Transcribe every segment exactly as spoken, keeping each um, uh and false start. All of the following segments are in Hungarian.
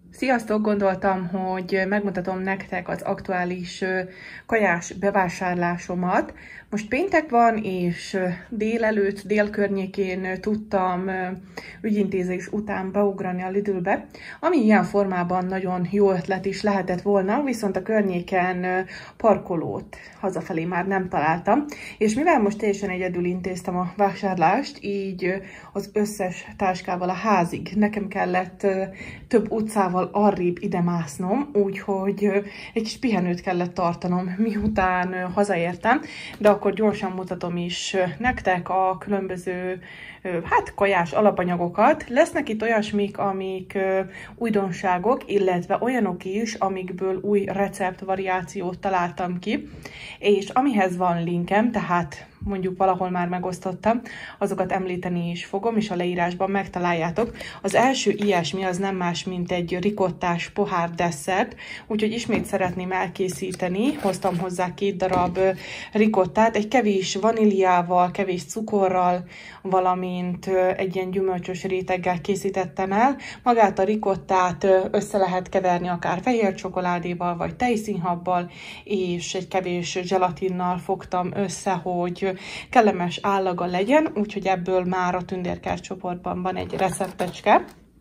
Sziasztok! Gondoltam, hogy megmutatom nektek az aktuális kajás bevásárlásomat. Most péntek van, és délelőtt, dél környékén tudtam ügyintézés után beugrani a Lidlbe, ami ilyen formában nagyon jó ötlet is lehetett volna, viszont a környéken parkolót hazafelé már nem találtam, és mivel most teljesen egyedül intéztem a vásárlást, így az összes táskával a házig nekem kellett több utcával arrébb ide másznom, úgyhogy egy kis pihenőt kellett tartanom, miután hazaértem, de akkor gyorsan mutatom is nektek a különböző hát kajás alapanyagokat. Lesznek itt olyasmik, amik újdonságok, illetve olyanok is, amikből új receptvariációt találtam ki, és amihez van linkem, tehát mondjuk valahol már megosztottam, azokat említeni is fogom, és a leírásban megtaláljátok. Az első ilyesmi az nem más, mint egy ricottás pohár desszert, úgyhogy ismét szeretném elkészíteni. Hoztam hozzá két darab ricottát, egy kevés vaníliával, kevés cukorral, valamint egy ilyen gyümölcsös réteggel készítettem el. Magát a ricottát össze lehet keverni akár fehér csokoládéval, vagy tejszínhabbal, és egy kevés zselatinnal fogtam össze, hogy kellemes állaga legyen, úgyhogy ebből már a tündérkert csoportban van egy receptecske.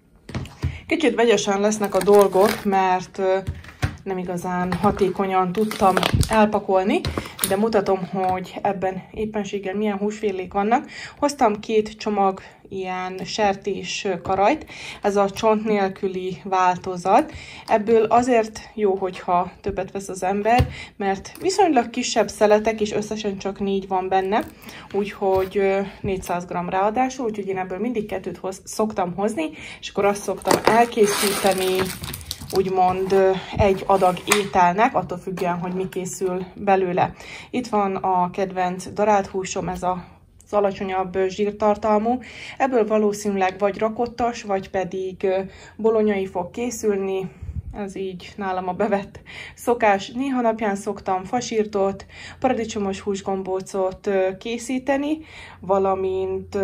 Kicsit vegyesen lesznek a dolgok, mert nem igazán hatékonyan tudtam elpakolni, de mutatom, hogy ebben éppenséggel milyen húsfélék vannak. Hoztam két csomag ilyen sertés karajt, ez a csont nélküli változat. Ebből azért jó, hogyha többet vesz az ember, mert viszonylag kisebb szeletek, és összesen csak négy van benne, úgyhogy négyszáz gramm ráadásul, úgyhogy én ebből mindig kettőt hoz, szoktam hozni, és akkor azt szoktam elkészíteni, úgymond egy adag ételnek, attól függően, hogy mi készül belőle. Itt van a kedvenc darált húsom, ez a az alacsonyabb zsírtartalmú. Ebből valószínűleg vagy rakottas, vagy pedig bolonyai fog készülni. Ez így nálam a bevett szokás. Néha napján szoktam fasírtot, paradicsomos húsgombócot készíteni, valamint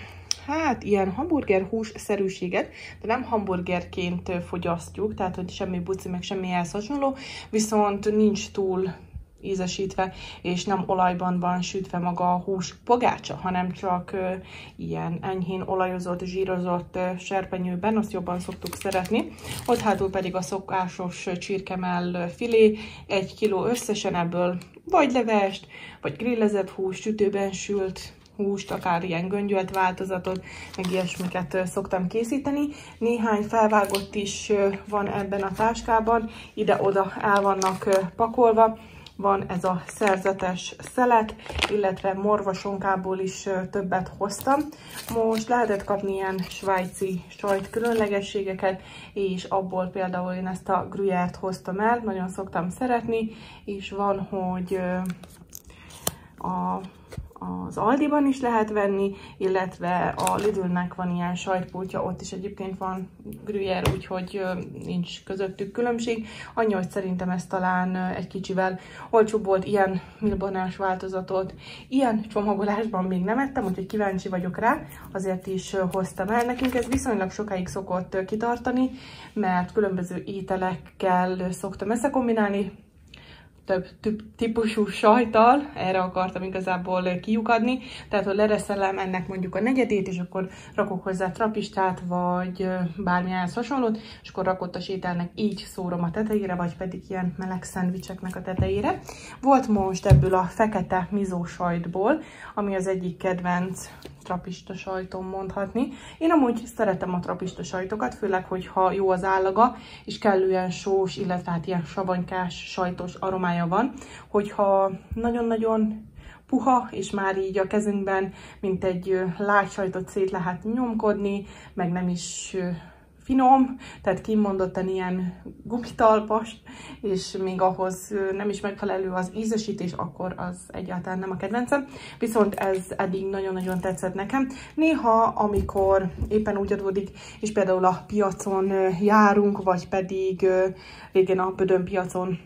hát ilyen hamburger hússzerűséget, de nem hamburgerként fogyasztjuk, tehát hogy semmi buci, meg semmi ehhez hasonló, viszont nincs túl ízesítve, és nem olajban van sütve maga a hús pogácsa, hanem csak uh, ilyen enyhén olajozott, zsírozott uh, serpenyőben, azt jobban szoktuk szeretni. Ott hátul pedig a szokásos csirkemell filé, egy kiló összesen, ebből vagy levest, vagy grillezett hús, sütőben sült húst, akár ilyen göngyölt változatot, meg ilyesmiket szoktam készíteni. Néhány felvágott is van ebben a táskában, ide-oda el vannak pakolva. Van ez a szerzetes szelet, illetve morvasonkából is többet hoztam. Most lehetett kapni ilyen svájci sajt különlegességeket, és abból például én ezt a gruyert hoztam el, nagyon szoktam szeretni, és van, hogy a az Aldiban is lehet venni, illetve a Lidlnek van ilyen sajtpultja, ott is egyébként van gruyère, úgyhogy nincs közöttük különbség. Annyi, hogy szerintem ez talán egy kicsivel olcsóbb volt, ilyen milbonás változatot. Ilyen csomagolásban még nem ettem, úgyhogy kíváncsi vagyok rá, azért is hoztam el. Nekünk ez viszonylag sokáig szokott kitartani, mert különböző ételekkel szoktam összekombinálni, több típusú sajttal, erre akartam igazából kiukadni, tehát hogy lereszelem ennek mondjuk a negyedét, és akkor rakok hozzá trapistát, vagy bármilyen hasonlót, és akkor rakottas ételnek így szórom a tetejére, vagy pedig ilyen meleg szendvicseknek a tetejére. Volt most ebből a fekete mizó sajtból, ami az egyik kedvenc trapista sajtom mondhatni. Én amúgy szeretem a trapista sajtokat, főleg, hogyha jó az állaga, és kellően sós, illetve hát ilyen savanykás, sajtos aromája van. Hogyha nagyon-nagyon puha, és már így a kezünkben, mint egy lágy sajtot szét lehet nyomkodni, meg nem is finom, tehát kimondottan ilyen gumitalpas, és még ahhoz nem is megfelelő az ízesítés, akkor az egyáltalán nem a kedvencem. Viszont ez eddig nagyon-nagyon tetszett nekem. Néha, amikor éppen úgy adódik, és például a piacon járunk, vagy pedig régen a Bödön piacon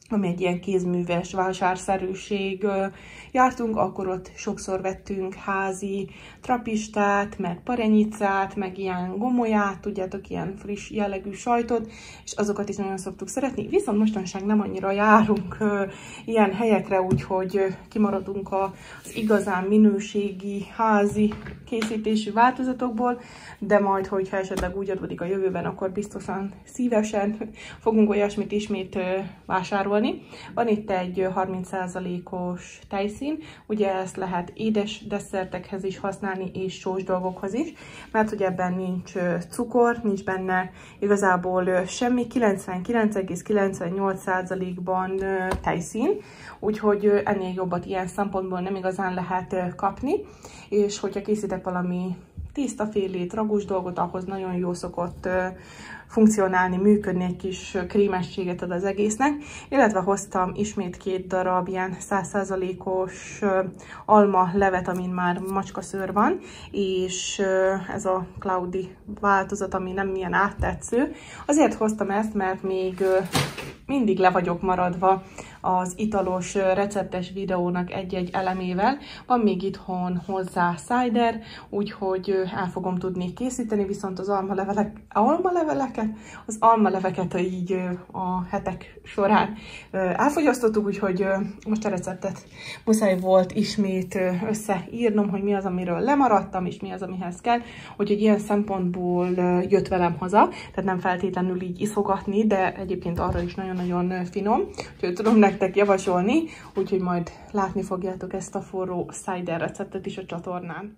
ami egy ilyen kézműves vásárszerűség. Jártunk, akkor ott sokszor vettünk házi trapistát, meg parenyicát, meg ilyen gomolyát, tudjátok, ilyen friss jellegű sajtot, és azokat is nagyon szoktuk szeretni. Viszont mostanság nem annyira járunk ilyen helyekre, úgyhogy kimaradunk az igazán minőségi házi készítésű változatokból, de majd, hogyha esetleg úgy adódik a jövőben, akkor biztosan szívesen fogunk olyasmit ismét vásárolni. Van itt egy harminc százalékos tejszín, ugye ezt lehet édes desszertekhez is használni, és sós dolgokhoz is, mert hogy ebben nincs cukor, nincs benne igazából semmi, kilencvenkilenc egész kilencvennyolc százalékban tejszín, úgyhogy ennél jobbat ilyen szempontból nem igazán lehet kapni, és hogyha készítek valami tésztafélét, ragús dolgot, ahhoz nagyon jó szokott funkcionálni, működni, egy kis krémességet ad az egésznek, illetve hoztam ismét két darab ilyen száz százalékos alma levet, amin már macskaszőr van, és ez a Cloudy változat, ami nem ilyen áttetsző. Azért hoztam ezt, mert még mindig le vagyok maradva az italos receptes videónak egy-egy elemével. Van még itthon hozzá cider, úgyhogy el fogom tudni készíteni, viszont az almalevelek, almaleveleket, az almaleveket így a hetek során elfogyasztottuk, úgyhogy most a receptet muszáj volt ismét összeírnom, hogy mi az, amiről lemaradtam, és mi az, amihez kell, úgyhogy ilyen szempontból jött velem haza, tehát nem feltétlenül így iszogatni, de egyébként arra is nagyon-nagyon finom, úgyhogy tudom nektek javasolni, úgyhogy majd látni fogjátok ezt a forró cider receptet is a csatornán.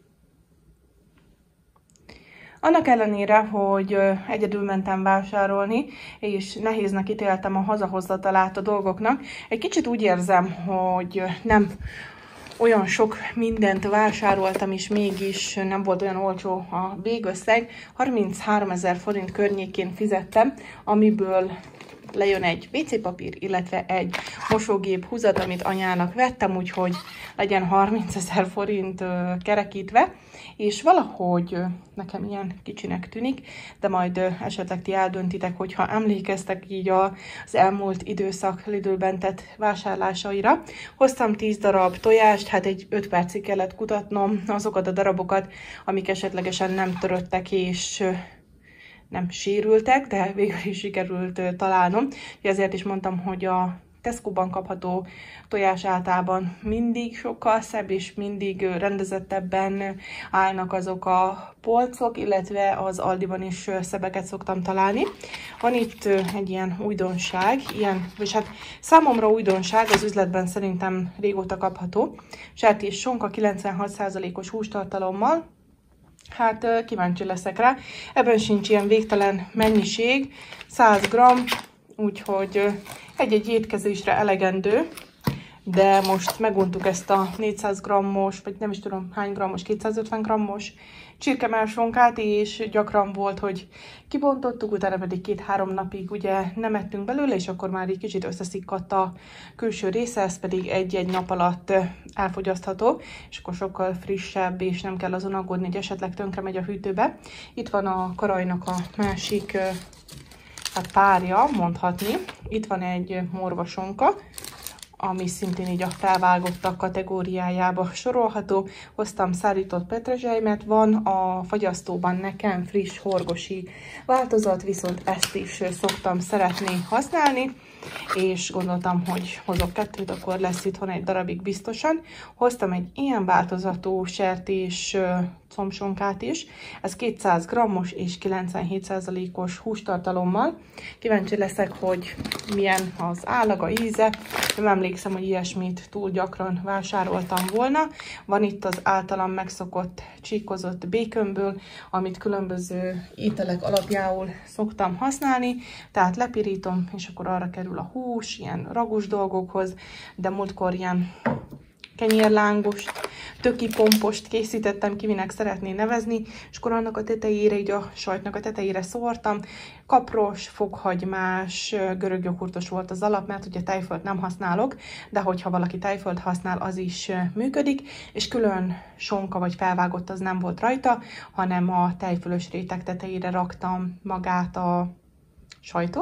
Annak ellenére, hogy egyedül mentem vásárolni, és nehéznek ítéltem a hazahozatalát a dolgoknak, egy kicsit úgy érzem, hogy nem olyan sok mindent vásároltam, és mégis nem volt olyan olcsó a végösszeg. harmincháromezer forint környékén fizettem, amiből lejön egy vé cé papír, illetve egy mosógép húzat, amit anyának vettem, úgyhogy legyen harmincezer forint kerekítve, és valahogy nekem ilyen kicsinek tűnik, de majd esetleg ti eldöntitek, hogyha emlékeztek így az elmúlt időszak Lidlben tett vásárlásaira. Hoztam tíz darab tojást, hát egy öt percig kellett kutatnom azokat a darabokat, amik esetlegesen nem töröttek és nem sérültek, de végül is sikerült találnom. Ezért is mondtam, hogy a Tesco-ban kapható tojás általában mindig sokkal szebb, és mindig rendezettebben állnak azok a polcok, illetve az Aldiban is szebbeket szoktam találni. Van itt egy ilyen újdonság, ilyen, vagy hát számomra újdonság, az üzletben szerintem régóta kapható. Sertés sonka kilencvenhat százalékos hústartalommal. Hát kíváncsi leszek rá. Ebben sincs ilyen végtelen mennyiség, száz gramm, úgyhogy egy-egy étkezésre elegendő, de most meguntuk ezt a négyszáz grammos, vagy nem is tudom hány grammos, kétszázötven grammos csirkemelsonkát, és gyakran volt, hogy kibontottuk, utána pedig két-három napig ugye nem ettünk belőle, és akkor már egy kicsit összeszikkadt a külső része, ez pedig egy-egy nap alatt elfogyasztható, és akkor sokkal frissebb, és nem kell azon aggódni, hogy esetleg tönkre megy a hűtőbe. Itt van a karajnak a másik hát párja, mondhatni. Itt van egy morvasonka, ami szintén így a felvágottak kategóriájába sorolható. Hoztam szárított petrezselymet, van a fagyasztóban nekem friss horgosi változat, viszont ezt is szoktam szeretni használni, és gondoltam, hogy hozok kettőt, akkor lesz itthon egy darabig biztosan. Hoztam egy ilyen változatú sertés combsonkát is, ez kétszáz grammos és kilencvenhét százalékos hústartalommal. Kíváncsi leszek, hogy milyen az állaga, íze. Nem emlékszem, hogy ilyesmit túl gyakran vásároltam volna. Van itt az általam megszokott csíkozott békönből, amit különböző ételek alapjául szoktam használni, tehát lepirítom, és akkor arra kerül a hús, ilyen ragús dolgokhoz, de múltkor ilyen kenyérlángost, töki pompost készítettem, kivinek szeretné nevezni, és akkor annak a tetejére, így a sajtnak a tetejére szórtam. Kapros, fokhagymás, görög joghurtos volt az alap, mert ugye tejfölt nem használok, de hogyha valaki tejfölt használ, az is működik, és külön sonka vagy felvágott az nem volt rajta, hanem a tejfölös réteg tetejére raktam magát a sajtot,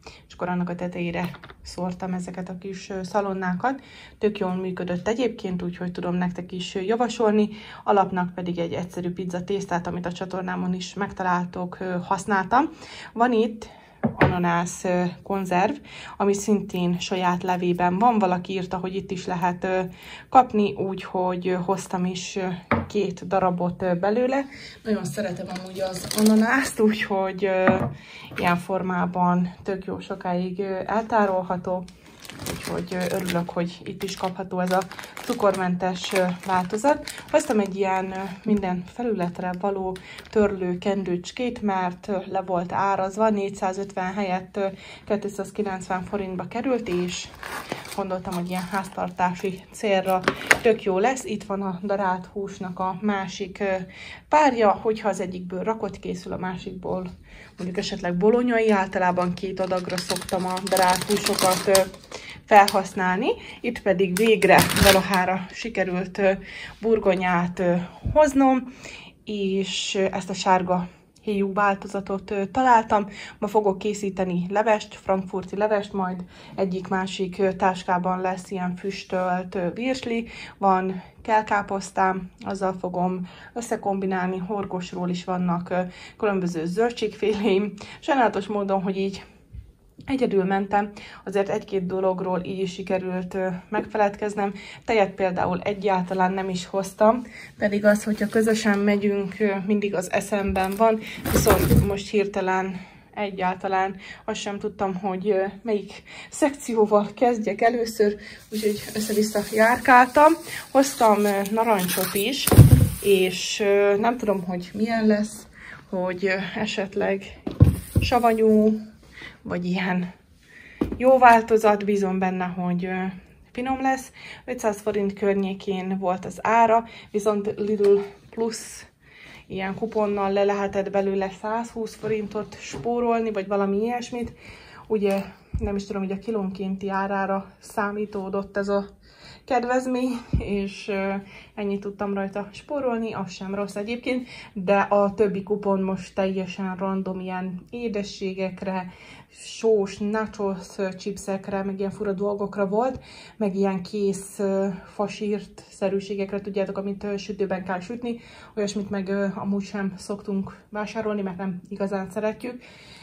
és akkor annak a tetejére szórtam ezeket a kis szalonnákat. Tök jól működött egyébként, úgyhogy tudom nektek is javasolni. Alapnak pedig egy egyszerű pizza tésztát, amit a csatornámon is megtaláltok, használtam. Van itt ananász konzerv, ami szintén saját levében van. Valaki írta, hogy itt is lehet kapni, úgyhogy hoztam is két darabot belőle. Nagyon szeretem amúgy az ananászt, úgyhogy ilyen formában tök jó sokáig eltárolható. Úgyhogy örülök, hogy itt is kapható ez a cukormentes változat. Hoztam egy ilyen minden felületre való törlő kendőcskét, mert le volt árazva, négyszázötven helyett kétszázkilencven forintba került, és gondoltam, hogy ilyen háztartási célra tök jó lesz. Itt van a darált húsnak a másik párja, hogyha az egyikből rakott készül, a másikból mondjuk esetleg bolonyai, általában két adagra szoktam a darált húsokat felhasználni. Itt pedig végre valahára sikerült burgonyát hoznom, és ezt a sárga héjú változatot találtam. Ma fogok készíteni levest, frankfurti levest, majd egyik-másik táskában lesz ilyen füstölt virsli, van kelkáposztám, azzal fogom összekombinálni, horgosról is vannak különböző zöldségféléim. Sajnálatos módon, hogy így egyedül mentem, azért egy-két dologról így is sikerült megfeledkeznem. Tejet például egyáltalán nem is hoztam, pedig az, hogyha közösen megyünk, mindig az eszemben van, viszont most hirtelen egyáltalán azt sem tudtam, hogy melyik szekcióval kezdjek először, úgyhogy össze-vissza járkáltam. Hoztam narancsot is, és nem tudom, hogy milyen lesz, hogy esetleg savanyú, vagy ilyen jó változat, bízom benne, hogy finom lesz. ötszáz forint környékén volt az ára, viszont Lidl plusz ilyen kuponnal le lehetett belőle százhúsz forintot spórolni, vagy valami ilyesmit. Ugye nem is tudom, hogy a kilónkénti árára számítódott ez a kedvezmény, és ennyit tudtam rajta spórolni, az sem rossz egyébként, de a többi kupon most teljesen random ilyen édességekre, sós, nachos chipsekre, meg ilyen fura dolgokra volt, meg ilyen kész fasírt szerűségekre, tudjátok, amit sütőben kell sütni, olyasmit meg amúgy sem szoktunk vásárolni, mert nem igazán szeretjük,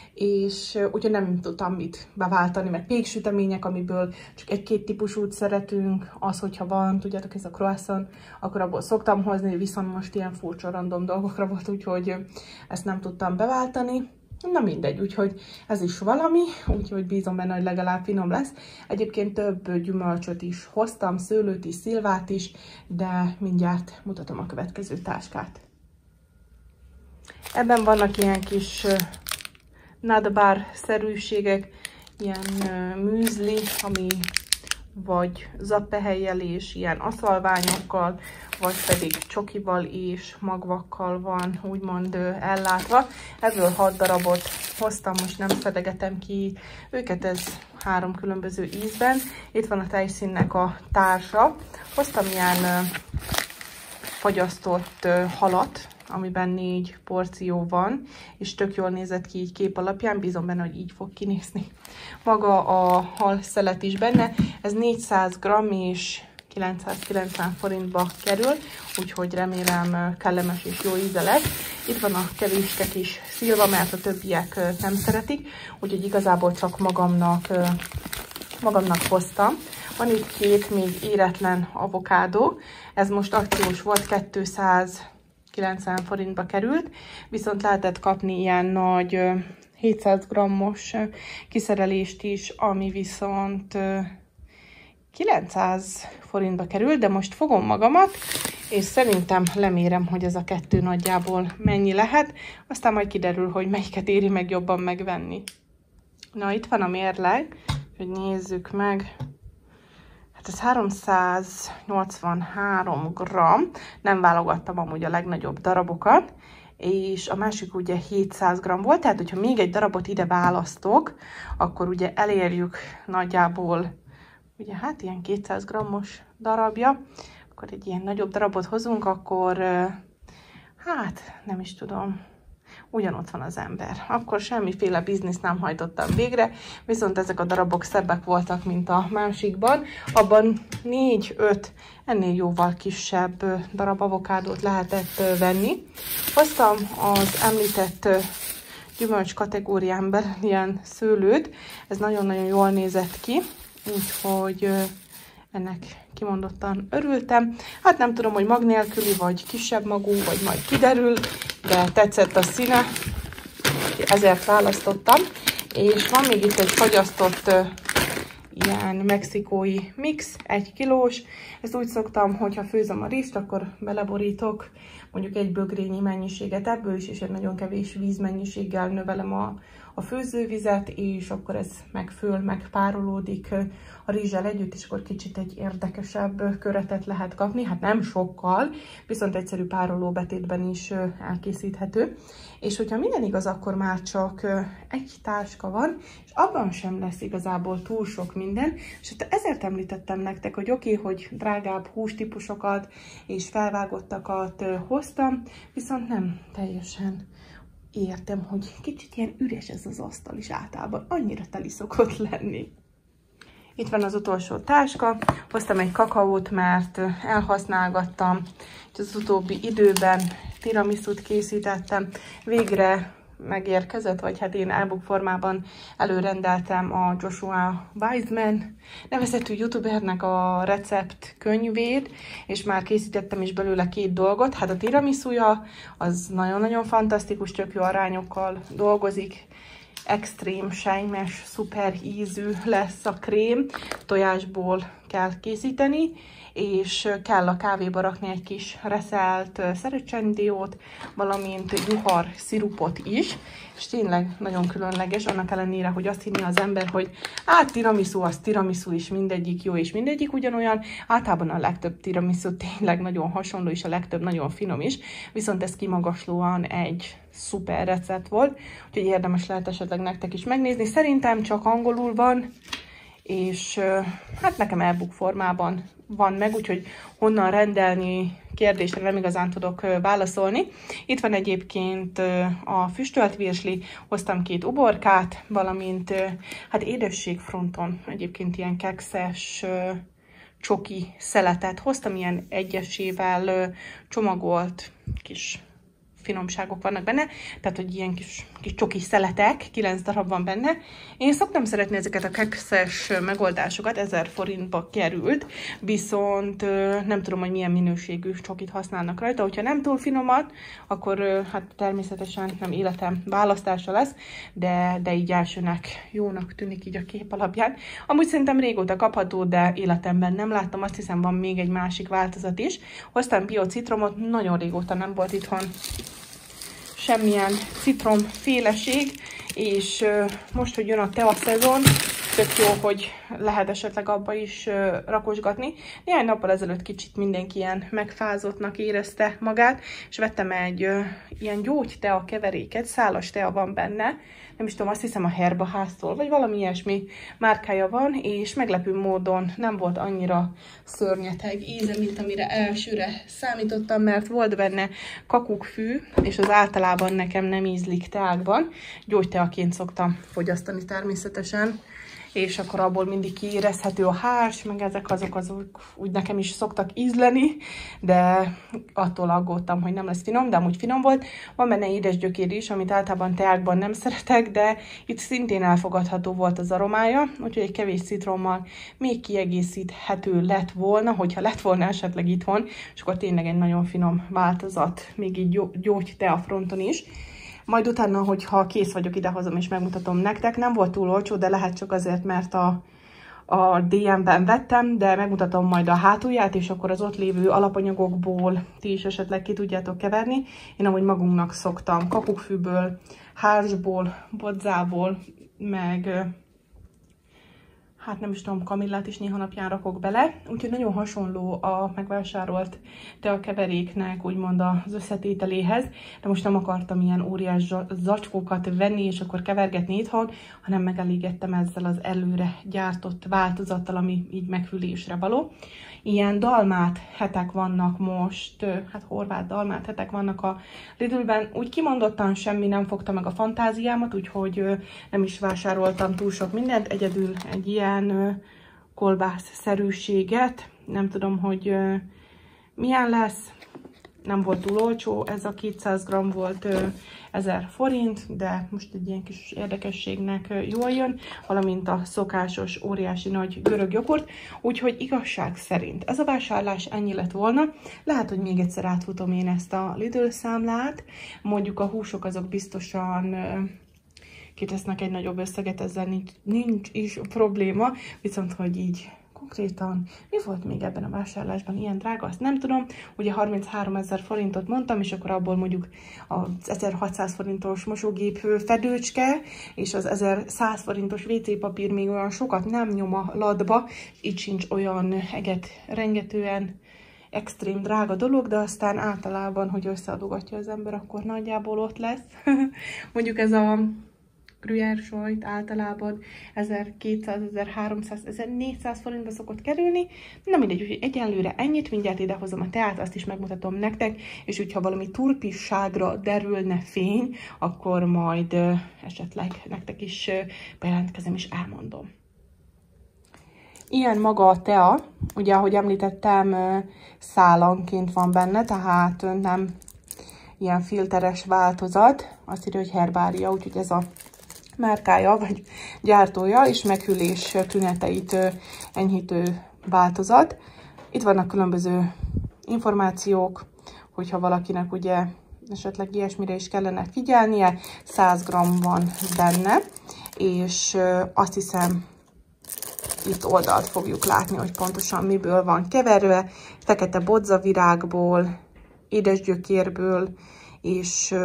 és úgyhogy nem tudtam mit beváltani, meg péksütemények, amiből csak egy-két típusút szeretünk, az, hogyha van, tudjátok, ez a croissant, akkor abból szoktam hozni, viszont most ilyen furcsa random dolgokra volt, úgyhogy ezt nem tudtam beváltani. Na mindegy, úgyhogy ez is valami, úgyhogy bízom benne, hogy legalább finom lesz. Egyébként több gyümölcsöt is hoztam, szőlőt is, szilvát is, de mindjárt mutatom a következő táskát. Ebben vannak ilyen kis nadbar-szerűségek, ilyen műzli, ami vagy zappehelyelés, ilyen aszalványokkal, vagy pedig csokival és magvakkal van úgymond ellátva. Ebből hat darabot hoztam, most nem szedegetem ki őket, ez három különböző ízben. Itt van a tejszínnek a társa. Hoztam ilyen fagyasztott halat, amiben négy porció van, és tök jól nézett ki így kép alapján, bízom benne, hogy így fog kinézni maga a hal szelet is benne. Ez négyszáz gramm és kilencszázkilencven forintba kerül, úgyhogy remélem kellemes és jó íze lesz. Itt van a kevéske kis szilva, mert a többiek nem szeretik, úgyhogy igazából csak magamnak, magamnak hoztam. Van itt két még éretlen avokádó, ez most akciós volt, kétszázkilencven forintba került, viszont lehetett kapni ilyen nagy hétszáz grammos kiszerelést is, ami viszont kilencszáz forintba került, de most fogom magamat, és szerintem lemérem, hogy ez a kettő nagyjából mennyi lehet, aztán majd kiderül, hogy melyiket éri meg jobban megvenni. Na, itt van a mérleg, hogy nézzük meg. Hát ez háromszáznyolcvanhárom gramm, nem válogattam amúgy a legnagyobb darabokat, és a másik ugye hétszáz gramm volt, tehát hogyha még egy darabot ide választok, akkor ugye elérjük nagyjából, ugye hát ilyen kétszáz grammos darabja, akkor egy ilyen nagyobb darabot hozunk, akkor hát nem is tudom, ugyanott van az ember. Akkor semmiféle bizniszt nem hajtottam végre, viszont ezek a darabok szebbek voltak, mint a másikban. Abban négy-öt ennél jóval kisebb darab avokádót lehetett venni. Hoztam az említett gyümölcs kategórián belül ilyen szőlőt, ez nagyon-nagyon jól nézett ki, úgyhogy ennek kimondottan örültem. Hát nem tudom, hogy mag nélküli, vagy kisebb magú, vagy majd kiderül, de tetszett a színe, ezért választottam. És van még itt egy fagyasztott ilyen mexikói mix, egy kilós. Ezt úgy szoktam, hogyha főzöm a rizst, akkor beleborítok mondjuk egy bögrényi mennyiséget ebből is, és egy nagyon kevés vízmennyiséggel növelem a, a főzővizet, és akkor ez megföl, megpárolódik a rizssel együtt, és akkor kicsit egy érdekesebb köretet lehet kapni. Hát nem sokkal, viszont egyszerű pároló betétben is elkészíthető. És hogyha minden igaz, akkor már csak egy táska van, és abban sem lesz igazából túl sok minden. És hát ezért említettem nektek, hogy oké, okay, hogy drágább hústípusokat és felvágottakat hoztam, viszont nem teljesen értem, hogy kicsit ilyen üres ez az asztal is általában, annyira teli szokott lenni. Itt van az utolsó táska, hoztam egy kakaót, mert elhasználgattam, és az utóbbi időben tiramisút készítettem. Végre megérkezett, vagy hát én e-book formában előrendeltem a Joshua Weissman nevezetű youtubernek a recept könyvét, és már készítettem is belőle két dolgot. Hát a tiramisuja az nagyon-nagyon fantasztikus, tök jó arányokkal dolgozik, extrém, sejmes, szuper ízű lesz a krém, tojásból kell készíteni, és kell a kávéba rakni egy kis reszelt szerecsendiót, valamint juhar szirupot is, és tényleg nagyon különleges, annak ellenére, hogy azt hinni az ember, hogy hát tiramisu, az tiramisu is, mindegyik jó, és mindegyik ugyanolyan. Általában a legtöbb tiramisu tényleg nagyon hasonló, és a legtöbb nagyon finom is, viszont ez kimagaslóan egy szuper recept volt, úgyhogy érdemes lehet esetleg nektek is megnézni. Szerintem csak angolul van, és hát nekem e-book formában van meg, úgyhogy honnan rendelni kérdésre nem igazán tudok válaszolni. Itt van egyébként a füstölt virsli, hoztam két uborkát, valamint hát édességfronton egyébként ilyen kekszes csoki szeletet hoztam, ilyen egyesével csomagolt kis finomságok vannak benne, tehát hogy ilyen kis, kis csoki szeletek, kilenc darab van benne. Én szoktam szeretni ezeket a kekszes megoldásokat, ezer forintba került, viszont nem tudom, hogy milyen minőségű csokit használnak rajta. Hogyha nem túl finomat, akkor hát természetesen nem életem választása lesz, de, de így elsőnek jónak tűnik így a kép alapján. Amúgy szerintem régóta kapható, de életemben nem láttam, azt hiszem van még egy másik változat is. Hoztam biocitromot, nagyon régóta nem volt itthon semmilyen citromféleség, és most, hogy jön a tea szezon, tök jó, hogy lehet esetleg abba is rakosgatni. Néhány nappal ezelőtt kicsit mindenki ilyen megfázottnak érezte magát, és vettem egy ilyen gyógytea keveréket, szálas tea van benne, nem is tudom, azt hiszem a Herbaháztól, vagy valami ilyesmi márkája van, és meglepő módon nem volt annyira szörnyeteg íze, mint amire elsőre számítottam, mert volt benne kakukkfű, és az általában nekem nem ízlik teákban. Gyógyteaként szoktam fogyasztani természetesen, és akkor abból mindig kiérezhető a hárs, meg ezek azok, azok úgy nekem is szoktak ízleni, de attól aggódtam, hogy nem lesz finom, de amúgy finom volt. Van benne édesgyökér is, amit általában teákban nem szeretek, de itt szintén elfogadható volt az aromája, úgyhogy egy kevés citrommal még kiegészíthető lett volna, hogyha lett volna esetleg itthon, és akkor tényleg egy nagyon finom változat, még így gyógytea fronton is. Majd utána, hogyha kész vagyok, idehozom és megmutatom nektek. Nem volt túl olcsó, de lehet csak azért, mert a, a dé em-ben vettem, de megmutatom majd a hátulját, és akkor az ott lévő alapanyagokból ti is esetleg ki tudjátok keverni. Én amúgy magunknak szoktam kakukkfűből, hársból, bodzából, meg hát nem is tudom, kamillát is néha napján rakok bele, úgyhogy nagyon hasonló a megvásárolt teakeveréknek, úgymond az összetételéhez, de most nem akartam ilyen óriás zacskókat venni, és akkor kevergetni itthon, hanem megelégedtem ezzel az előre gyártott változattal, ami így meghűlésre való. Ilyen dalmát hetek vannak most, hát horvát dalmát hetek vannak a Lidlben. Úgy kimondottan semmi nem fogta meg a fantáziámat, úgyhogy nem is vásároltam túl sok mindent, egyedül egy ilyen kolbászszerűséget. Nem tudom, hogy milyen lesz. Nem volt túl olcsó, ez a kétszáz gramm volt ezer forint, de most egy ilyen kis érdekességnek jól jön, valamint a szokásos óriási nagy görög joghurt, úgyhogy igazság szerint ez a vásárlás ennyi lett volna. Lehet, hogy még egyszer átfutom én ezt a Lidl számlát, mondjuk a húsok azok biztosan kitesznek egy nagyobb összeget, ezzel nincs, nincs is probléma, viszont hogy így konkrétan mi volt még ebben a vásárlásban ilyen drága, azt nem tudom. Ugye harmincháromezer forintot mondtam, és akkor abból mondjuk az ezerhatszáz forintos mosógép fedőcske, és az ezerszáz forintos vé cé papír még olyan sokat nem nyom a latba, így sincs olyan eget rengetően extrém drága dolog, de aztán általában, hogy összeadogatja az ember, akkor nagyjából ott lesz. Mondjuk ez a gruyère sajt általában ezerkétszáz, ezerháromszáz, ezernégyszáz forintba szokott kerülni. Na mindegy, úgyhogy egyelőre ennyit, mindjárt idehozom a teát, azt is megmutatom nektek, és hogyha valami turpisságra derülne fény, akkor majd uh, esetleg nektek is uh, bejelentkezem és elmondom. Ilyen maga a tea, ugye ahogy említettem, uh, szálanként van benne, tehát uh, nem ilyen filteres változat, azt írja, hogy herbária, úgyhogy ez a márkája, vagy gyártója, és meghűlés tüneteit enyhítő változat. Itt vannak különböző információk, hogyha valakinek ugye esetleg ilyesmire is kellene figyelnie. száz gramm van benne, és azt hiszem, itt oldalt fogjuk látni, hogy pontosan miből van keverve. Fekete bodzavirágból, édesgyökérből, és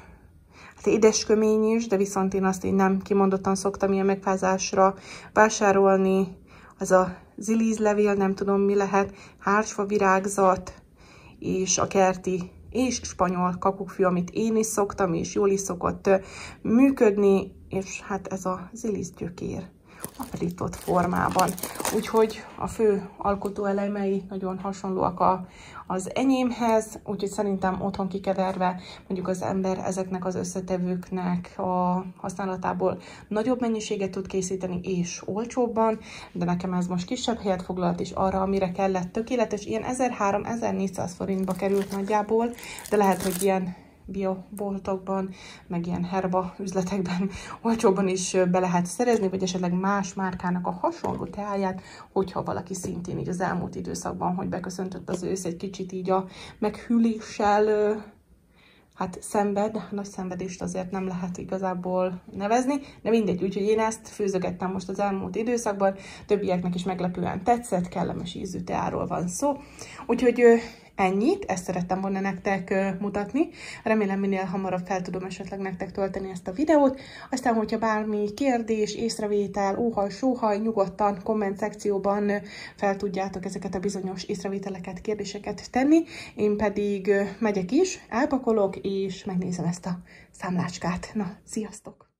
édeskömény is, de viszont én azt így nem kimondottan szoktam ilyen megfázásra vásárolni. Az a zilízlevél, nem tudom mi lehet, hársfa virágzat, és a kerti és spanyol kakukkfű, amit én is szoktam, és jól is szokott működni, és hát ez a zilízgyökér a felított formában. Úgyhogy a fő alkotóelemei nagyon hasonlóak a, az enyémhez, úgyhogy szerintem otthon kikeverve mondjuk az ember ezeknek az összetevőknek a használatából nagyobb mennyiséget tud készíteni és olcsóbban, de nekem ez most kisebb helyet foglalt, és arra, amire kellett tökéletes, ilyen ezerháromszáz-ezernégyszáz forintba került nagyjából, de lehet, hogy ilyen bioboltokban, meg ilyen herba üzletekben olcsóban is be lehet szerezni, vagy esetleg más márkának a hasonló teáját, hogyha valaki szintén így az elmúlt időszakban, hogy beköszöntött az ősz, egy kicsit így a meghűléssel hát szenved, nagy szenvedést azért nem lehet igazából nevezni, de mindegy, úgyhogy én ezt főzögettem most az elmúlt időszakban, többieknek is meglepően tetszett, kellemes ízű teáról van szó, úgyhogy ennyit, ezt szerettem volna nektek mutatni. Remélem minél hamarabb fel tudom esetleg nektek tölteni ezt a videót. Aztán, hogyha bármi kérdés, észrevétel, óhaj, sóhaj, nyugodtan komment szekcióban fel tudjátok ezeket a bizonyos észrevételeket, kérdéseket tenni. Én pedig megyek is, elpakolok, és megnézem ezt a számlácskát. Na, sziasztok!